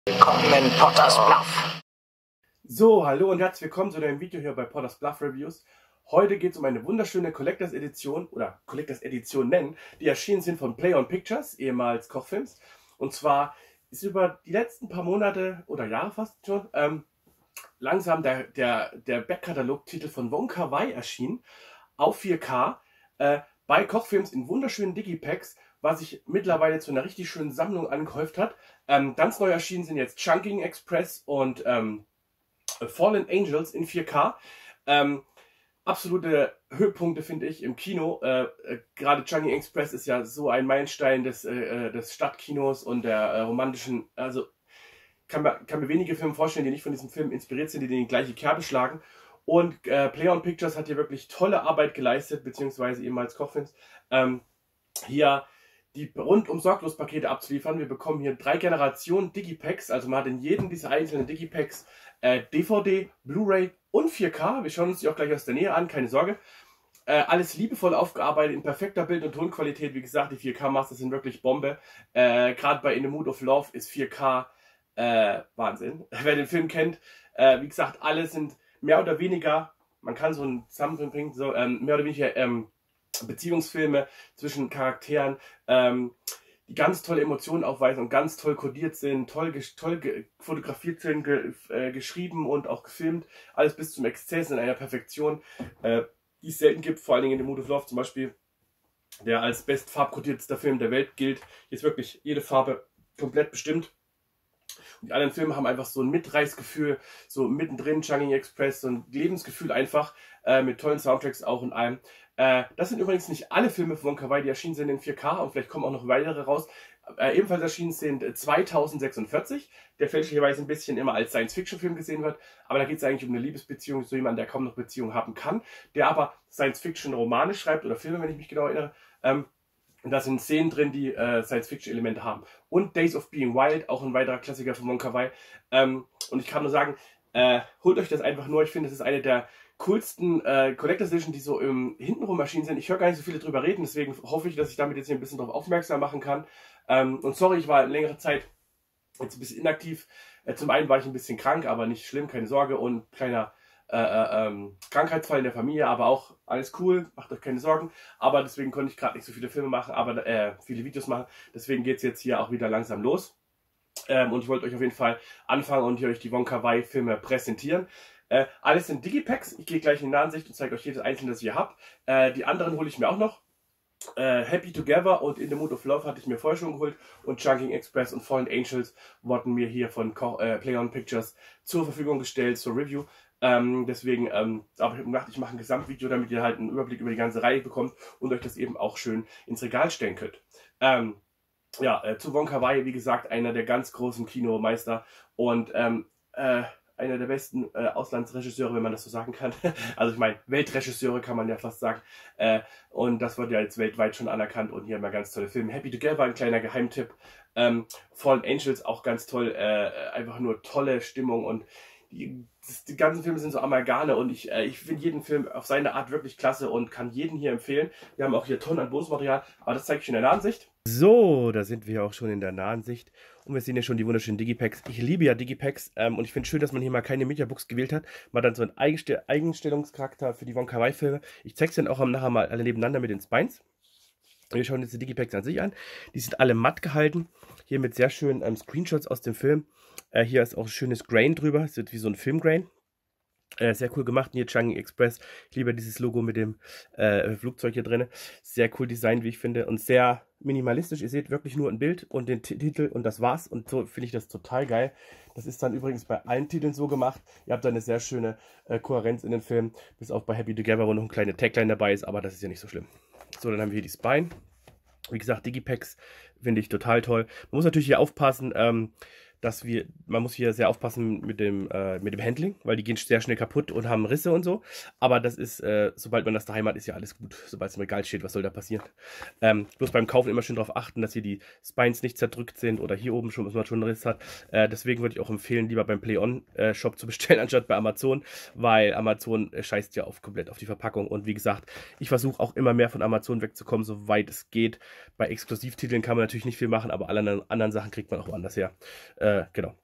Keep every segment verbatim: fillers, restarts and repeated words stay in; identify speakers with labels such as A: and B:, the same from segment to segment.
A: Willkommen in Potters Bluff.
B: So, hallo und herzlich willkommen zu einem Video hier bei Potters Bluff Reviews. Heute geht es um eine wunderschöne Collectors Edition oder Collectors Edition nennen, die erschienen sind von Play On Pictures, ehemals Kochfilms. Und zwar ist über die letzten paar Monate oder Jahre fast schon ähm, langsam der, der, der Backkatalog-Titel von Wonka Wai erschienen auf vier K äh, bei Kochfilms in wunderschönen Digipacks, was sich mittlerweile zu einer richtig schönen Sammlung angehäuft hat. Ähm, ganz neu erschienen sind jetzt Chungking Express und ähm, Fallen Angels in vier K. Ähm, absolute Höhepunkte finde ich im Kino. Äh, äh, Gerade Chungking Express ist ja so ein Meilenstein des, äh, des Stadtkinos und der äh, romantischen, also kann, man, kann mir wenige Filme vorstellen, die nicht von diesem Film inspiriert sind, die in die gleiche Kerbe schlagen. Und äh, Play On Pictures hat hier wirklich tolle Arbeit geleistet, beziehungsweise ehemals Kochfilms. Ähm, hier die rundum sorglos Pakete abzuliefern. Wir bekommen hier drei Generationen Digipacks, also man hat in jedem dieser einzelnen Digipacks äh, D V D, Blu-ray und vier K. Wir schauen uns die auch gleich aus der Nähe an, keine Sorge. Äh, alles liebevoll aufgearbeitet, in perfekter Bild- und Tonqualität. Wie gesagt, die vier K-Masters sind wirklich Bombe. Äh, Gerade bei In the Mood of Love ist vier K äh, Wahnsinn. Wer den Film kennt, äh, wie gesagt, alle sind mehr oder weniger, man kann so einen Zusammenhang bringen, so ähm, mehr oder weniger ähm, Beziehungsfilme zwischen Charakteren, ähm, die ganz tolle Emotionen aufweisen und ganz toll kodiert sind, toll, toll fotografiert sind, ge äh, geschrieben und auch gefilmt. Alles bis zum Exzess in einer Perfektion, äh, die es selten gibt, vor allen Dingen in The Mood of Love zum Beispiel, der als best farbkodiertester Film der Welt gilt. Hier ist wirklich jede Farbe komplett bestimmt. Und die anderen Filme haben einfach so ein Mitreißgefühl, so mittendrin, Chungking Express, so ein Lebensgefühl einfach, äh, mit tollen Soundtracks auch in allem. Äh, das sind übrigens nicht alle Filme von Wonka Wai, die erschienen sind in vier K und vielleicht kommen auch noch weitere raus. Äh, ebenfalls erschienen sind zweitausendsechsundvierzig, der fälschlicherweise ein bisschen immer als Science-Fiction-Film gesehen wird, aber da geht es eigentlich um eine Liebesbeziehung zu jemandem, der kaum noch Beziehung haben kann, der aber Science-Fiction-Romane schreibt oder Filme, wenn ich mich genau erinnere. Ähm, Und da sind Szenen drin, die äh, Science-Fiction-Elemente haben. Und Days of Being Wild, auch ein weiterer Klassiker von Wonka Wai. Ähm, und ich kann nur sagen, äh, holt euch das einfach nur. Ich finde, das ist eine der coolsten äh, Collector's Edition, die so im hintenrum erschienen sind. Ich höre gar nicht so viele drüber reden, deswegen hoffe ich, dass ich damit jetzt hier ein bisschen darauf aufmerksam machen kann. Ähm, und sorry, ich war längere Zeit jetzt ein bisschen inaktiv. Äh, zum einen war ich ein bisschen krank, aber nicht schlimm, keine Sorge. Und kleiner Äh, äh, ähm, Krankheitsfall in der Familie, aber auch alles cool, macht euch keine Sorgen. Aber deswegen konnte ich gerade nicht so viele Filme machen, aber äh, viele Videos machen. Deswegen geht es jetzt hier auch wieder langsam los. Ähm, und ich wollte euch auf jeden Fall anfangen und hier euch die Wonka Wai Filme präsentieren. Äh, alles sind Digipacks. Ich gehe gleich in die Nahansicht und zeige euch jedes einzelne, das ihr habt. Äh, die anderen hole ich mir auch noch. Äh, Happy Together und In the Mood of Love hatte ich mir vorher schon geholt und Chungking Express und Fallen Angels wurden mir hier von Ko äh, Play On Pictures zur Verfügung gestellt zur Review. Ähm, deswegen, ähm, aber ich habe gedacht, ich mache ein Gesamtvideo, damit ihr halt einen Überblick über die ganze Reihe bekommt und euch das eben auch schön ins Regal stellen könnt. Ähm, ja, äh, zu Wonka Wai, wie gesagt, einer der ganz großen Kinomeister und ähm, äh, einer der besten äh, Auslandsregisseure, wenn man das so sagen kann. Also ich meine, Weltregisseure kann man ja fast sagen. Äh, und das wird ja jetzt weltweit schon anerkannt und hier haben wir ganz tolle Filme. Happy Together, ein kleiner Geheimtipp. Ähm, Fallen Angels, auch ganz toll. Äh, einfach nur tolle Stimmung und die, das, die ganzen Filme sind so Amalgame und ich, äh, ich finde jeden Film auf seine Art wirklich klasse und kann jeden hier empfehlen. Wir haben auch hier Tonnen an Bonusmaterial, aber das zeige ich in der Nahansicht. So, da sind wir auch schon in der Nahansicht und wir sehen ja schon die wunderschönen Digipacks. Ich liebe ja Digipacks ähm, und ich finde es schön, dass man hier mal keine Mediabooks gewählt hat. Man hat dann so einen Eigenstell Eigenstellungscharakter für die Wonka Wai Filme. Ich zeige es dann auch nachher mal alle nebeneinander mit den Spines. Wir schauen jetzt die Digipacks an sich an. Die sind alle matt gehalten. Hier mit sehr schönen ähm, Screenshots aus dem Film. Äh, hier ist auch ein schönes Grain drüber. Es wird wie so ein Filmgrain. Äh, sehr cool gemacht. Hier Chungking Express. Ich liebe dieses Logo mit dem äh, Flugzeug hier drin. Sehr cool Design, wie ich finde. Und sehr minimalistisch. Ihr seht wirklich nur ein Bild und den T Titel und das war's. Und so finde ich das total geil. Das ist dann übrigens bei allen Titeln so gemacht. Ihr habt da eine sehr schöne äh, Kohärenz in den Film. Bis auf bei Happy Together, wo noch ein kleiner Tagline dabei ist. Aber das ist ja nicht so schlimm. So, dann haben wir hier die Spine. Wie gesagt, Digipacks finde ich total toll. Man muss natürlich hier aufpassen, ähm, dass wir, man muss hier sehr aufpassen mit dem, äh, mit dem Handling, weil die gehen sehr schnell kaputt und haben Risse und so. Aber das ist, äh, sobald man das daheim hat, ist ja alles gut. Sobald es im Regal steht, was soll da passieren? Ähm, bloß beim Kaufen immer schön darauf achten, dass hier die Spines nicht zerdrückt sind oder hier oben schon, dass man schon einen Riss hat. Äh, deswegen würde ich auch empfehlen, lieber beim Play On äh, Shop zu bestellen, anstatt bei Amazon, weil Amazon äh, scheißt ja auf, komplett auf die Verpackung. Und wie gesagt, ich versuche auch immer mehr von Amazon wegzukommen, soweit es geht. Bei Exklusivtiteln kann man natürlich nicht viel machen, aber alle anderen, anderen Sachen kriegt man auch woanders her. Äh, genau.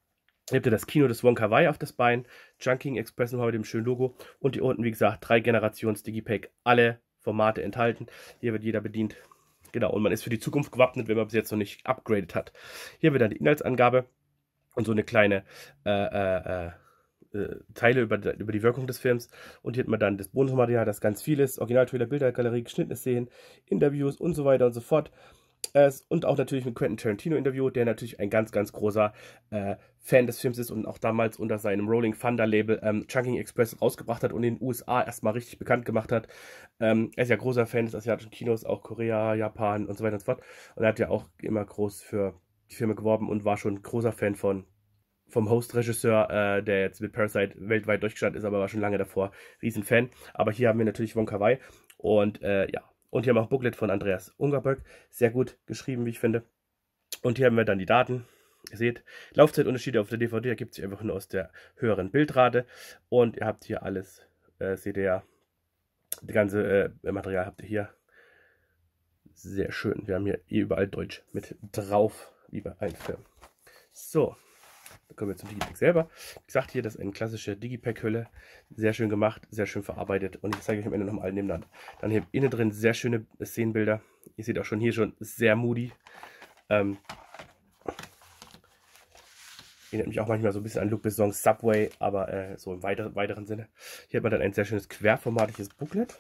B: Hier habt ihr das Kino des Wonka Wai auf das Bein, Chungking Express nochmal mit dem schönen Logo und hier unten, wie gesagt, drei Generations Digipack, alle Formate enthalten. Hier wird jeder bedient. Genau, und man ist für die Zukunft gewappnet, wenn man bis jetzt noch nicht upgraded hat. Hier wird dann die Inhaltsangabe und so eine kleine äh, äh, äh, Teile über, über die Wirkung des Films. Und hier hat man dann das Bonusmaterial, das ganz viel ist, Originaltrailer, Bilder, Galerie, geschnittene Szenen, Interviews und so weiter und so fort. Und auch natürlich mit Quentin Tarantino-Interview, der natürlich ein ganz, ganz großer äh, Fan des Films ist und auch damals unter seinem Rolling Thunder-Label ähm, Chungking Express rausgebracht hat und in den U S A erstmal richtig bekannt gemacht hat. Ähm, er ist ja großer Fan des asiatischen Kinos, auch Korea, Japan und so weiter und so fort. Und er hat ja auch immer groß für die Filme geworben und war schon großer Fan von vom Host-Regisseur, äh, der jetzt mit Parasite weltweit durchgestartet ist, aber war schon lange davor Riesenfan. Aber hier haben wir natürlich Wonka Wai und äh, ja. Und hier haben wir auch Booklet von Andreas Ungerböck. Sehr gut geschrieben, wie ich finde. Und hier haben wir dann die Daten. Ihr seht, Laufzeitunterschiede auf der D V D ergibt sich einfach nur aus der höheren Bildrate. Und ihr habt hier alles, äh, seht ihr ja, das ganze äh, Material habt ihr hier. Sehr schön. Wir haben hier überall Deutsch mit drauf, wie bei allen Filmen. So, dann kommen wir zum Digipack selber. Wie gesagt, hier, das ist eine klassische Digipack-Hülle. Sehr schön gemacht, sehr schön verarbeitet. Und ich zeige euch am Ende nochmal alle nebeneinander. Dann hier innen drin sehr schöne Szenenbilder. Ihr seht auch schon hier schon sehr moody. Ähm, erinnert mich auch manchmal so ein bisschen an Luc Besson's Subway, aber äh, so im weiteren, weiteren Sinne. Hier hat man dann ein sehr schönes querformatliches Booklet.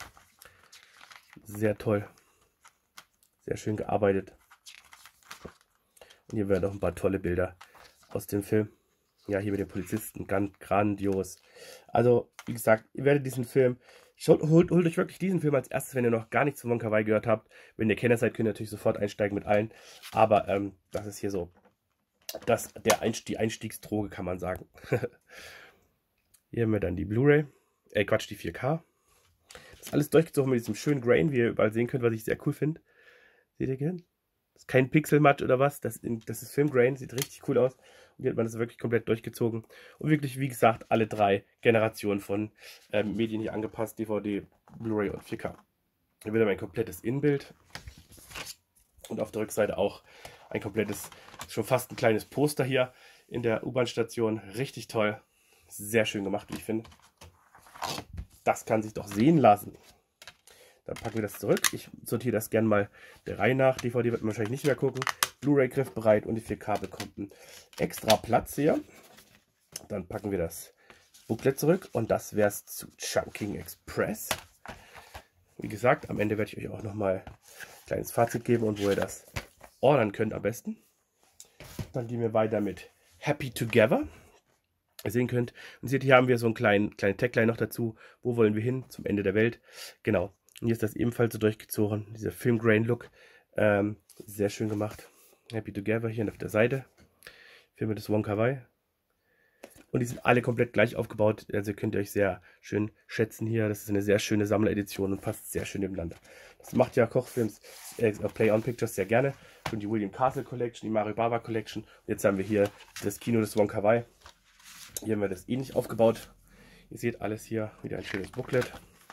B: Sehr toll. Sehr schön gearbeitet. Und hier werden auch ein paar tolle Bilder aus dem Film. Ja, hier mit den Polizisten, ganz grandios. Also, wie gesagt, ihr werdet diesen Film, holt, holt, holt euch wirklich diesen Film als erstes, wenn ihr noch gar nichts von Wonka Wai gehört habt. Wenn ihr Kenner seid, könnt ihr natürlich sofort einsteigen mit allen. Aber ähm, das ist hier so, das, der Einstieg, die Einstiegsdroge, kann man sagen. Hier haben wir dann die Blu-ray, äh Quatsch, die vier K. Das ist alles durchgezogen mit diesem schönen Grain, wie ihr überall sehen könnt, was ich sehr cool finde. Seht ihr gern? Das ist kein Pixelmatt oder was, das, das ist Filmgrain, sieht richtig cool aus. Und hier hat man das wirklich komplett durchgezogen. Und wirklich, wie gesagt, alle drei Generationen von ähm, Medien hier angepasst, D V D, Blu-ray und vier K. Hier wird ein komplettes Innenbild. Und auf der Rückseite auch ein komplettes, schon fast ein kleines Poster hier in der U-Bahn-Station. Richtig toll. Sehr schön gemacht, wie ich finde. Das kann sich doch sehen lassen. Dann packen wir das zurück. Ich sortiere das gerne mal der Reihe nach. D V D wird man wahrscheinlich nicht mehr gucken. Blu-ray griffbereit und die vier K bekommt einen extra Platz hier. Dann packen wir das Booklet zurück und das wäre es zu Chungking Express. Wie gesagt, am Ende werde ich euch auch nochmal ein kleines Fazit geben und wo ihr das ordern könnt am besten. Dann gehen wir weiter mit Happy Together. Ihr sehen könnt, und seht, hier haben wir so einen kleinen, kleinen Tagline noch dazu. Wo wollen wir hin? Zum Ende der Welt. Genau. Und hier ist das ebenfalls so durchgezogen. Dieser Film-Grain-Look. Ähm, sehr schön gemacht. Happy Together hier auf der Seite. Filme des Wonka Wai. Und die sind alle komplett gleich aufgebaut. Also könnt ihr euch sehr schön schätzen hier. Das ist eine sehr schöne Sammleredition und passt sehr schön nebeneinander. Das macht ja Kochfilms, äh, Play On Pictures sehr gerne. Und die William Castle Collection, die Mario Bava Collection. Und jetzt haben wir hier das Kino des Wonka Wai. Hier haben wir das ähnlich aufgebaut. Ihr seht alles hier, wieder ein schönes Booklet.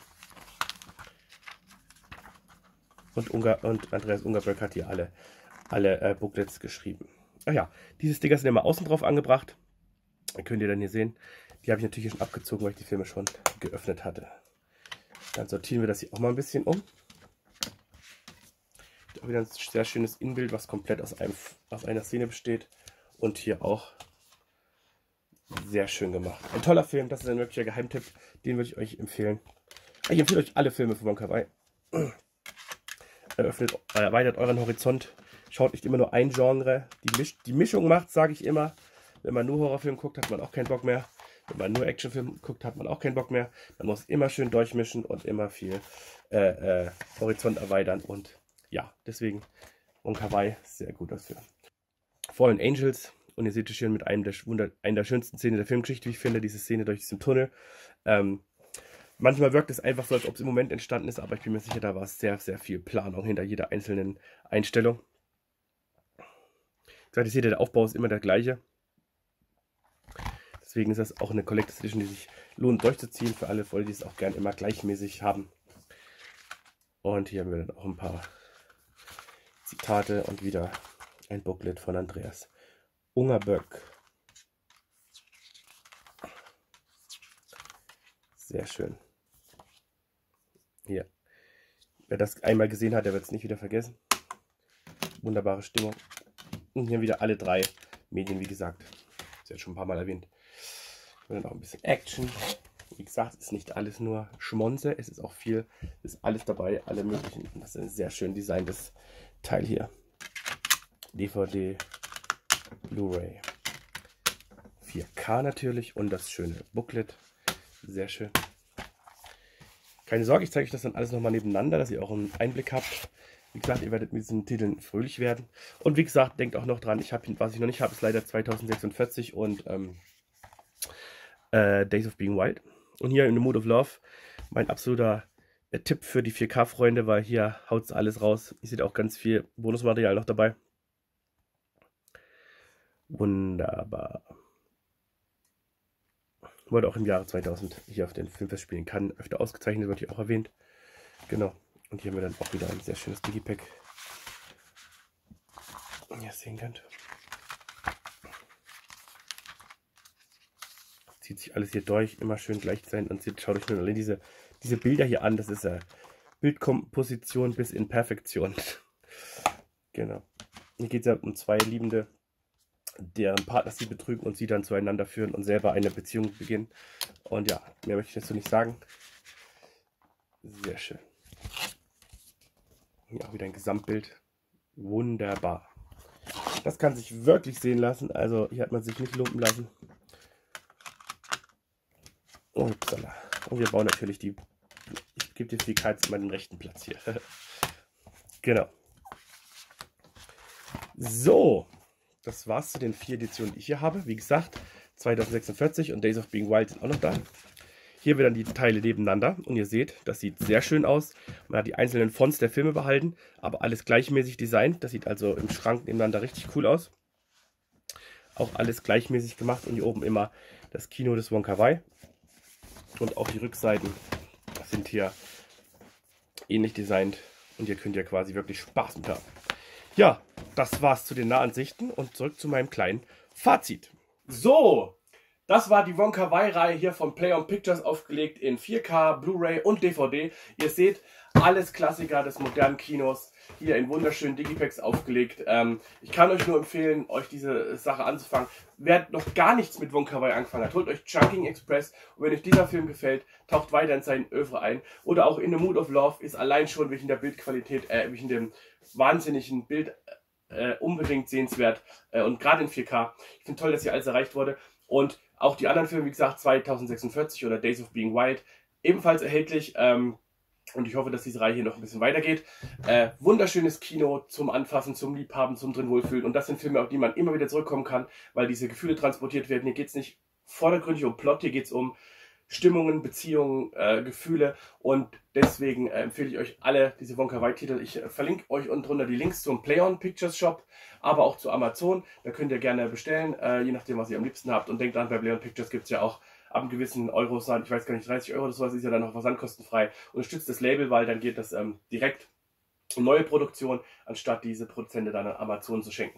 B: Und, Ungar und Andreas Ungerböck hat hier alle, alle äh, Booklets geschrieben. Ach ja, diese Sticker sind immer außen drauf angebracht. Dann könnt ihr dann hier sehen. Die habe ich natürlich schon abgezogen, weil ich die Filme schon geöffnet hatte. Dann sortieren wir das hier auch mal ein bisschen um. Auch wieder ein sehr schönes Innenbild, was komplett aus, einem, aus einer Szene besteht. Und hier auch sehr schön gemacht. Ein toller Film, das ist ein wirklicher Geheimtipp. Den würde ich euch empfehlen. Ich empfehle euch alle Filme von Wonka Wai. Eröffnet, erweitert euren Horizont. Schaut nicht immer nur ein Genre. Die, Misch die Mischung macht, sage ich immer. Wenn man nur Horrorfilm guckt, hat man auch keinen Bock mehr. Wenn man nur Actionfilm guckt, hat man auch keinen Bock mehr. Man muss immer schön durchmischen und immer viel äh, äh, Horizont erweitern. Und ja, deswegen Wonka Wai, sehr gut dafür. Fallen Angels. Und ihr seht es schön mit einem der, Wunder, einer der schönsten Szenen der Filmgeschichte, wie ich finde, diese Szene durch diesen Tunnel. Ähm, manchmal wirkt es einfach so, als ob es im Moment entstanden ist, aber ich bin mir sicher, da war sehr, sehr viel Planung hinter jeder einzelnen Einstellung. Ihr seht, der Aufbau ist immer der gleiche. Deswegen ist das auch eine Collector's Edition, die sich lohnt durchzuziehen für alle Leute, die es auch gern immer gleichmäßig haben. Und hier haben wir dann auch ein paar Zitate und wieder ein Booklet von Andreas Ungerböck. Sehr schön. Hier. Wer das einmal gesehen hat, der wird es nicht wieder vergessen. Wunderbare Stimmung. Und hier wieder alle drei Medien, wie gesagt. Das ist jetzt schon ein paar Mal erwähnt. Und dann auch ein bisschen Action. Wie gesagt, ist nicht alles nur Schmonze. Es ist auch viel, ist alles dabei, alle möglichen. Das ist ein sehr schön designtes Teil hier. D V D, Blu-ray. vier K natürlich und das schöne Booklet. Sehr schön. Keine Sorge, ich zeige euch das dann alles nochmal nebeneinander, dass ihr auch einen Einblick habt. Wie gesagt, ihr werdet mit diesen Titeln fröhlich werden. Und wie gesagt, denkt auch noch dran, ich habe, was ich noch nicht habe, ist leider zweitausendsechsundvierzig und ähm, äh, Days of Being Wild. Und hier in The Mood of Love, mein absoluter äh, Tipp für die vier K-Freunde, weil hier haut es alles raus. Ihr seht auch ganz viel Bonusmaterial noch dabei. Wunderbar. Wurde auch im Jahre zweitausend hier auf den Filmfest spielen kann. Öfter ausgezeichnet, wird hier auch erwähnt. Genau. Und hier haben wir dann auch wieder ein sehr schönes Digipack. Wie ihr es sehen könnt. Zieht sich alles hier durch, immer schön gleich sein. Und schaut euch nur alle diese, diese Bilder hier an. Das ist ja Bildkomposition bis in Perfektion. Genau. Hier geht es ja um zwei Liebende, deren Partner sie betrügen und sie dann zueinander führen und selber eine Beziehung beginnen. Und ja, mehr möchte ich dazu nicht sagen. Sehr schön. Hier auch wieder ein Gesamtbild. Wunderbar. Das kann sich wirklich sehen lassen. Also hier hat man sich nicht lumpen lassen. Upsala. Und wir bauen natürlich die... Ich gebe jetzt die Kites mal den rechten Platz hier. Genau. So. Das war's zu den vier Editionen, die ich hier habe. Wie gesagt, zweitausendsechsundvierzig und Days of Being Wild sind auch noch da. Hier werden die Teile nebeneinander und ihr seht, das sieht sehr schön aus. Man hat die einzelnen Fonts der Filme behalten, aber alles gleichmäßig designt. Das sieht also im Schrank nebeneinander richtig cool aus. Auch alles gleichmäßig gemacht und hier oben immer das Kino des Wong Kar-wai. Und auch die Rückseiten sind hier ähnlich designt und ihr könnt ja quasi wirklich Spaß mit haben. Ja, das war's zu den Nahansichten und zurück zu meinem kleinen Fazit. So, das war die Wong Kar-wai-Reihe hier von Play-On Pictures aufgelegt in vier K, Blu-ray und D V D. Ihr seht, alles Klassiker des modernen Kinos hier in wunderschönen Digipacks aufgelegt. Ähm, ich kann euch nur empfehlen, euch diese Sache anzufangen. Wer noch gar nichts mit Wong Kar-wai angefangen hat, holt euch Chungking Express. Und wenn euch dieser Film gefällt, taucht weiter in seinen Oeuvre ein. Oder auch In The Mood of Love ist allein schon wegen der Bildqualität, äh, wegen dem wahnsinnigen Bild äh, unbedingt sehenswert. Äh, und gerade in vier K. Ich finde toll, dass hier alles erreicht wurde. Und auch die anderen Filme, wie gesagt, zweitausendsechsundvierzig oder Days of Being Wild, ebenfalls erhältlich. Ähm, Und ich hoffe, dass diese Reihe hier noch ein bisschen weitergeht. Äh, wunderschönes Kino zum Anfassen, zum Liebhaben, zum drin wohlfühlen. Und das sind Filme, auf die man immer wieder zurückkommen kann, weil diese Gefühle transportiert werden. Hier geht es nicht vordergründig um Plot, hier geht es um Stimmungen, Beziehungen, äh, Gefühle. Und deswegen äh, empfehle ich euch alle diese Wong Kar-wai-Titel. Ich äh, verlinke euch unten drunter die Links zum Play-On Pictures Shop, aber auch zu Amazon. Da könnt ihr gerne bestellen, äh, je nachdem, was ihr am liebsten habt. Und denkt an, bei Play-On Pictures gibt es ja auch ab einem gewissen Euro, ich weiß gar nicht, dreißig Euro oder sowas, ist ja dann noch versandkostenfrei. Unterstützt das Label, weil dann geht das ähm, direkt in neue Produktion, anstatt diese Produzenten dann an Amazon zu schenken.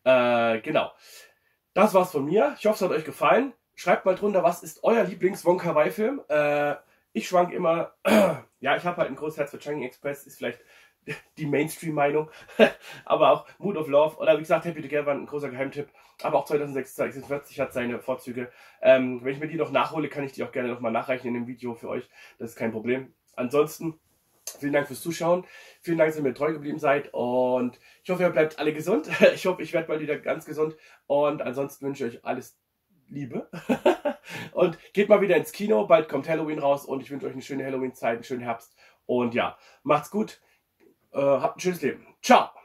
B: Äh, genau. Das war's von mir. Ich hoffe, es hat euch gefallen. Schreibt mal drunter, was ist euer Lieblings-Wong Kar-wai-Film? Äh, ich schwank immer, ja, ich habe halt ein großes Herz für Chungking Express, ist vielleicht die Mainstream-Meinung, aber auch Mood of Love oder wie gesagt Happy Together war ein großer Geheimtipp, aber auch zweitausendsechsundvierzig hat seine Vorzüge. Ähm, wenn ich mir die noch nachhole, kann ich die auch gerne nochmal nachreichen in dem Video für euch, das ist kein Problem. Ansonsten, vielen Dank fürs Zuschauen, vielen Dank, dass ihr mir treu geblieben seid und ich hoffe, ihr bleibt alle gesund. Ich hoffe, ich werde mal wieder ganz gesund und ansonsten wünsche ich euch alles Liebe und geht mal wieder ins Kino, bald kommt Halloween raus und ich wünsche euch eine schöne Halloween-Zeit, einen schönen Herbst und ja, macht's gut. Uh, habt ein schönes Leben. Ciao!